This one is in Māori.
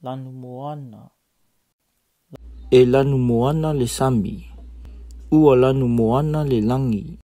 lanu moana. E lanu moana le sami. Ua lanu moana le langi.